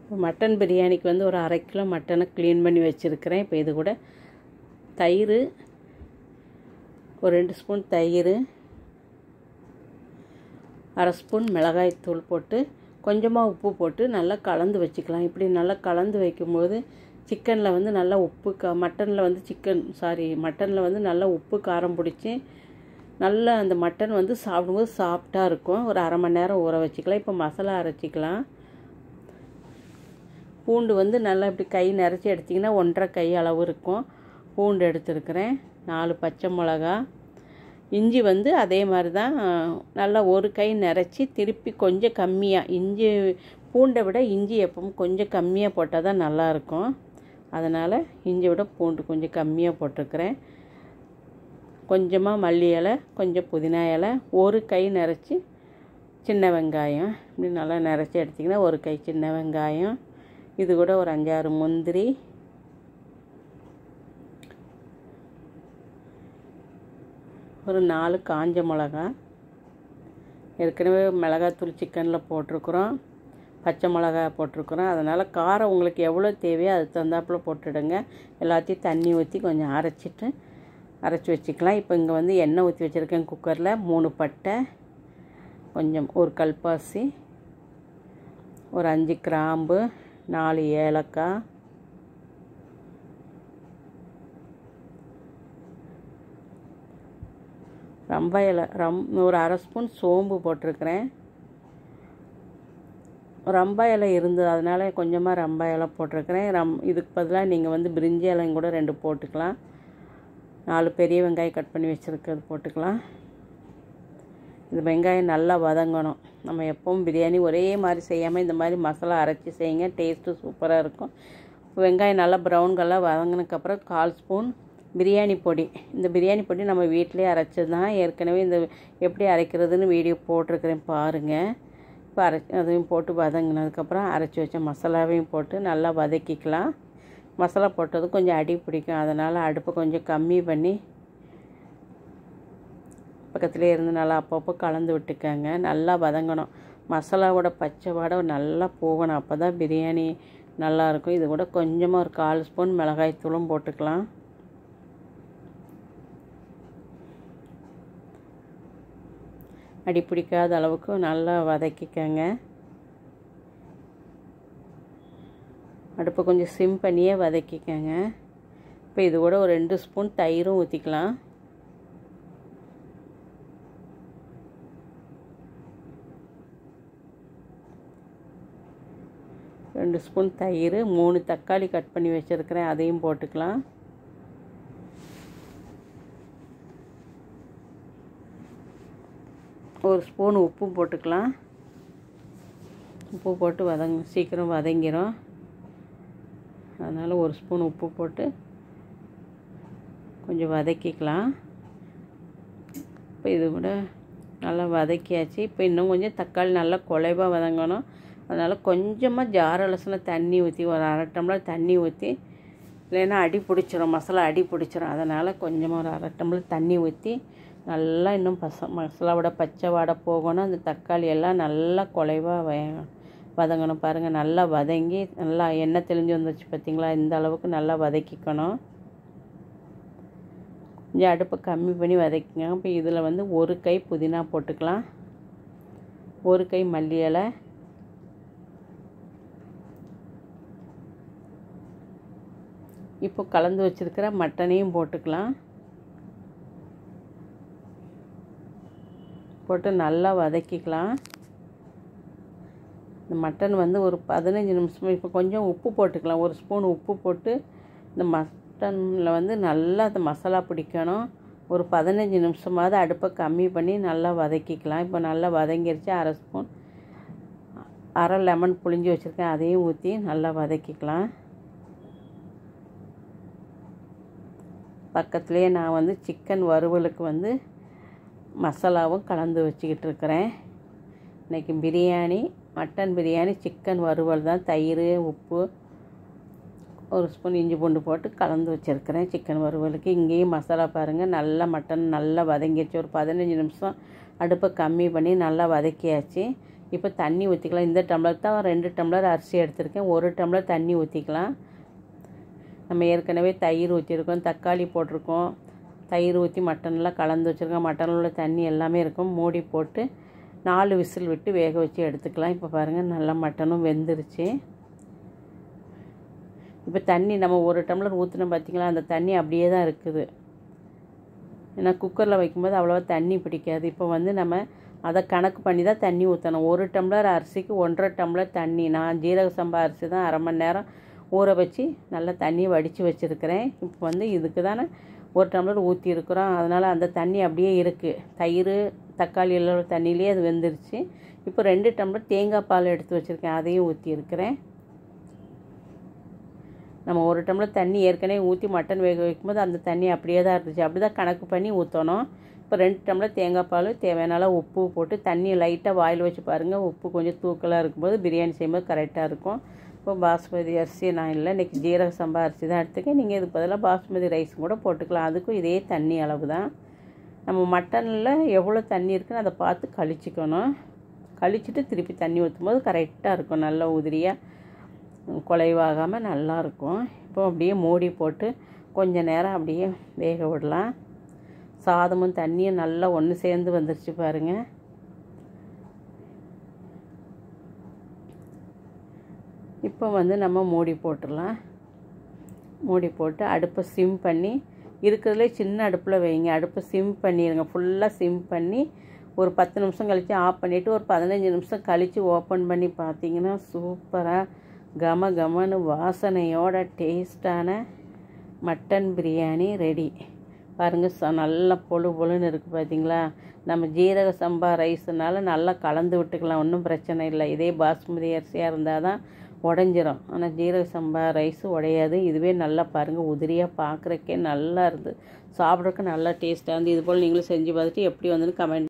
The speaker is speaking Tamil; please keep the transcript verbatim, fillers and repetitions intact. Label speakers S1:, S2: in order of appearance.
S1: மட்டன் பிரியாணிக்கு வந்து ஒரு அரை கிலோ மட்டனை க்ளீன் பண்ணி வச்சுருக்கிறேன். இப்போ இது கூட தயிர், ஒரு ரெண்டு ஸ்பூன் தயிர், அரை ஸ்பூன் மிளகாய்த்தூள் போட்டு கொஞ்சமாக உப்பு போட்டு நல்லா கலந்து வச்சுக்கலாம். இப்படி நல்லா கலந்து வைக்கும்போது சிக்கனில் வந்து நல்லா உப்பு க மட்டனில் வந்து சிக்கன் சாரி மட்டனில் வந்து நல்லா உப்பு காரம் பிடிச்சி நல்லா அந்த மட்டன் வந்து சாப்பிடும்போது சாஃப்டாக இருக்கும். ஒரு அரை மணி நேரம் ஊற வச்சுக்கலாம். இப்போ மசாலா அரைச்சிக்கலாம். பூண்டு வந்து நல்லா இப்படி கை நிறச்சி எடுத்திங்கன்னா ஒன்றரை கை அளவு இருக்கும் பூண்டு எடுத்துருக்கிறேன். நாலு பச்சை மிளகா, இஞ்சி வந்து அதே மாதிரி தான் நல்லா ஒரு கை நிறச்சி திருப்பி கொஞ்சம் கம்மியாக, இஞ்சி பூண்டை விட இஞ்சி எப்பவும் கொஞ்சம் கம்மியாக போட்டால் தான் நல்லாயிருக்கும். அதனால் இஞ்சி விட பூண்டு கொஞ்சம் கம்மியாக போட்டிருக்கிறேன். கொஞ்சமாக மல்லி இலை, கொஞ்சம் புதினா இலை, ஒரு கை நிறச்சி சின்ன வெங்காயம் இப்படி நல்லா நிறச்சி எடுத்திங்கன்னா ஒரு கை சின்ன வெங்காயம், இது கூட ஒரு அஞ்சாறு முந்திரி, ஒரு நாலு காஞ்ச மிளகா, ஏற்கனவே மிளகாத்தூள் சிக்கனில் போட்டிருக்குறோம், பச்சை மிளகா போட்டிருக்குறோம். அதனால் காரம் உங்களுக்கு எவ்வளோ தேவையோ அது தகுந்தாப்பில் போட்டுடுங்க. எல்லாத்தையும் தண்ணி ஊற்றி கொஞ்சம் அரைச்சிட்டு அரைச்சி வச்சுக்கலாம். இப்போ இங்கே வந்து எண்ணெய் ஊற்றி வச்சுருக்கேன் குக்கரில். மூணு பட்டை, கொஞ்சம் ஒரு கல்பாசி, ஒரு அஞ்சு கிராம்பு, நாலு ஏலக்காய், ரம்ப இலை ரம் ஒரு அரை ஸ்பூன் சோம்பு போட்டிருக்கிறேன். ரம்ப இலை இருந்தது அதனால் கொஞ்சமாக ரம்ப இலை போட்டிருக்கிறேன். ரம் இதுக்கு பதிலாக நீங்கள் வந்து பிரிஞ்சி இலையும் கூட ரெண்டு போட்டுக்கலாம். நாலு பெரிய வெங்காயம் கட் பண்ணி வச்சுருக்கிறது போட்டுக்கலாம். இந்த வெங்காயம் நல்லா வதங்கணும். நம்ம எப்பவும் பிரியாணி ஒரே மாதிரி செய்யாமல் இந்த மாதிரி மசாலா அரைச்சி செய்யுங்க, டேஸ்ட்டு சூப்பராக இருக்கும். வெங்காயம் நல்லா ப்ரௌன் கலர் வதங்கினதுக்கப்புறம் கால் ஸ்பூன் பிரியாணி பொடி. இந்த பிரியாணி பொடி நம்ம வீட்டிலே அரைச்சது தான். ஏற்கனவே இந்த எப்படி அரைக்கிறதுன்னு வீடியோ போட்டிருக்கிறேன் பாருங்கள். இப்போ அரை அதையும் போட்டு வதங்கினதுக்கப்புறம் அரைச்சி வச்ச மசாலாவையும் போட்டு நல்லா வதக்கிக்கலாம். மசாலா போட்டது கொஞ்சம் அடி பிடிக்கும், அதனால் அடுப்பை கொஞ்சம் கம்மி பண்ணி பக்கத்துலேயே இருந்து நல்லா அப்பப்போ கலந்து விட்டுக்கங்க. நல்லா வதங்கணும். மசாலாவோட பச்சை வாடை நல்லா போகணும், அப்போ தான் பிரியாணி நல்லாயிருக்கும். இது கூட கொஞ்சமாக ஒரு கால் ஸ்பூன் மிளகாய் தூளும் போட்டுக்கலாம். அடி பிடிக்காத அளவுக்கு நல்லா வதக்கிக்கங்க. அடுப்பை கொஞ்சம் சிம் பண்ணியே வதக்கிக்கங்க. இப்போ இது கூட ஒரு ரெண்டு ஸ்பூன் தயிரும் ஊற்றிக்கலாம். ரெண்டு ஸ்பூன் தயிர், மூணு தக்காளி கட் பண்ணி வச்சுருக்கிறேன் அதையும் போட்டுக்கலாம். ஒரு ஸ்பூன் உப்பு போட்டுக்கலாம். உப்பு போட்டு வதங்க சீக்கிரம் வதங்கிடும், அதனால் ஒரு ஸ்பூன் உப்பு போட்டு கொஞ்சம் வதக்கிக்கலாம். இப்போ இது கூட நல்லா வதக்கியாச்சு. இப்போ இன்னும் கொஞ்சம் தக்காளி நல்லா குலைவாக வதங்கணும். அதனால் கொஞ்சமாக ஜார் அலசின தண்ணி ஊற்றி ஒரு அரை டம்ளர் தண்ணி ஊற்றி, இல்லைன்னா அடி பிடிச்சிரும், மசாலா அடி பிடிச்சிரும். அதனால் கொஞ்சமாக ஒரு அரை டம்ளர் தண்ணி ஊற்றி நல்லா இன்னும் பச மசாலாவோட பச்சை வாடை போகணும். அந்த தக்காளி எல்லாம் நல்லா குலைவாக வ வதங்கணும். பாருங்கள், நல்லா வதங்கி நல்லா எண்ணெய் தெளிஞ்சு வந்துச்சு பார்த்திங்களா? இந்த அளவுக்கு நல்லா வதக்கிக்கணும். கொஞ்சம் அடுப்பை கம்மி பண்ணி வதக்கிங்க. இப்போ இதில் வந்து ஒரு கை புதினா போட்டுக்கலாம், ஒரு கை மல்லி இலை, இப்போ கலந்து வச்சுருக்கிற மட்டனையும் போட்டுக்கலாம். போட்டு நல்லா வதக்கிக்கலாம். இந்த மட்டன் வந்து ஒரு பதினஞ்சு நிமிஷம் இப்போ கொஞ்சம் உப்பு போட்டுக்கலாம். ஒரு ஸ்பூன் உப்பு போட்டு இந்த மட்டனில் வந்து நல்லா அந்த மசாலா பிடிக்கணும். ஒரு பதினஞ்சு நிமிஷமாவது அடுப்பை கம்மி பண்ணி நல்லா வதக்கிக்கலாம். இப்போ நல்லா வதங்கிருச்சு. அரை ஸ்பூன் அரை லெமன் புளிஞ்சு வச்சுருக்கேன், அதையும் ஊற்றி நல்லா வதக்கிக்கலாம். பக்கத்துலேயே நான் வந்து சிக்கன் வறுவலுக்கு வந்து மசாலாவும் கலந்து வச்சுக்கிட்டு இருக்கிறேன். இன்றைக்கி பிரியாணி, மட்டன் பிரியாணி, சிக்கன் வறுவல் தான். தயிர், உப்பு, ஒரு ஸ்பூன் இஞ்சி பூண்டு போட்டு கலந்து வச்சுருக்கிறேன் சிக்கன் வறுவலுக்கு. இங்கேயும் மசாலா பாருங்கள், நல்லா மட்டன் நல்லா வதங்கிடுச்சு. ஒரு பதினஞ்சு நிமிஷம் அடுப்பை கம்மி பண்ணி நல்லா வதக்கியாச்சு. இப்போ தண்ணி ஊற்றிக்கலாம். இந்த டம்ளர் தான் ரெண்டு டம்ளர் அரிசி எடுத்திருக்கேன். ஒரு டம்ளர் தண்ணி ஊற்றிக்கலாம். நம்ம ஏற்கனவே தயிர் ஊற்றிருக்கோம், தக்காளி போட்டிருக்கோம், தயிர் ஊற்றி மட்டன்லாம் கலந்து வச்சுருக்கோம். மட்டனில் உள்ள தண்ணி எல்லாமே இருக்கும். மூடி போட்டு நாலு விசில் விட்டு வேக வச்சு எடுத்துக்கலாம். இப்போ பாருங்கள், நல்லா மட்டனும் வெந்துருச்சு. இப்போ தண்ணி நம்ம ஒரு டம்ளர் ஊற்றினோம் பார்த்திங்களா, அந்த தண்ணி அப்படியே தான் இருக்குது. ஏன்னா குக்கரில் வைக்கும்போது அவ்வளோவா தண்ணி பிடிக்காது. இப்போ வந்து நம்ம அதை கணக்கு பண்ணி தான் தண்ணி ஊற்றணும். ஒரு டம்ளர் அரிசிக்கு ஒன்றரை டம்ளர் தண்ணி. நான் ஜீரக சம்பா அரிசி தான் அரை மணி நேரம் ஊற வச்சு நல்லா தண்ணியை வடித்து வச்சுருக்கிறேன். இப்போ வந்து இதுக்கு தானே ஒரு டம்ளர் ஊற்றி இருக்கிறோம். அதனால் அந்த தண்ணி அப்படியே இருக்குது. தயிர் தக்காளி எல்லாம் தண்ணியிலே அது வெந்துருச்சு. இப்போ ரெண்டு டம்ளர் தேங்காய் பால் எடுத்து வச்சுருக்கேன், அதையும் ஊற்றி இருக்கிறேன். நம்ம ஒரு டம்ளர் தண்ணி ஏற்கனவே ஊற்றி மட்டன் வேக வைக்கும்போது அந்த தண்ணி அப்படியே தான் இருந்துச்சு. அப்படி தான் கணக்கு பண்ணி ஊற்றணும். இப்போ ரெண்டு டம்ளர் தேங்காய் பால், தேவையான உப்பு போட்டு தண்ணி லைட்டாக வாயில் வச்சு பாருங்கள். உப்பு கொஞ்சம் தூக்கலாக இருக்கும்போது பிரியாணி செய்யும்போது கரெக்டாக இருக்கும். இப்போ பாஸ்மதி அரிசி நான் இல்லை, இன்றைக்கி ஜீரக சம்பா அரிசி தான் எடுத்துக்கேன். நீங்கள் இதுக்கு பதிலாக பாஸ்மதி ரைஸ் கூட போட்டுக்கலாம். அதுக்கும் இதே தண்ணி அளவு தான். நம்ம மட்டனில் எவ்வளோ தண்ணி இருக்குன்னு அதை பார்த்து கழிச்சிக்கணும். கழிச்சிட்டு திருப்பி தண்ணி ஊற்றும்போது கரெக்டாக இருக்கும். நல்லா உதிரியாக குலைவாகாமல் நல்லாயிருக்கும். இப்போ அப்படியே மூடி போட்டு கொஞ்சம் நேரம் அப்படியே வேக விடலாம். சாதமும் தண்ணியும் நல்லா ஒன்று சேர்ந்து வந்துருச்சு பாருங்கள். இப்போ வந்து நம்ம மூடி போட்டுடலாம். மூடி போட்டு அடுப்பை சிம் பண்ணி, இருக்கிறதுலே சின்ன அடுப்பில் வைங்க. அடுப்பை சிம் பண்ணிடுங்க. ஃபுல்லாக சிம் பண்ணி ஒரு பத்து நிமிஷம் கழித்து ஆஃப் பண்ணிவிட்டு ஒரு பதினஞ்சு நிமிஷம் கழித்து ஓப்பன் பண்ணி பார்த்தீங்கன்னா சூப்பராக கம கமன்னு வாசனையோட டேஸ்டான மட்டன் பிரியாணி ரெடி. பாருங்கள், ச நல்லா பொழு பொழுன்னு இருக்குது பார்த்தீங்களா. நம்ம ஜீரக சம்பா ரைஸ்னால நல்லா கலந்து விட்டுக்கலாம், ஒன்றும் பிரச்சனை இல்லை. இதே பாஸ்மதி அரிசியாக இருந்தால் தான் உடஞ்சிரும். ஆனால் ஜீரக சம்பா ரைஸ் உடையாது. இதுவே நல்லா பாருங்கள், உதிரியாக பார்க்குறக்கே நல்லா இருந்து, சாப்பிட்றதுக்கு நல்லா டேஸ்ட்டாக இருந்து. இதுபோல் நீங்களும் செஞ்சு பார்த்துட்டு எப்படி வந்துன்னு கமெண்ட்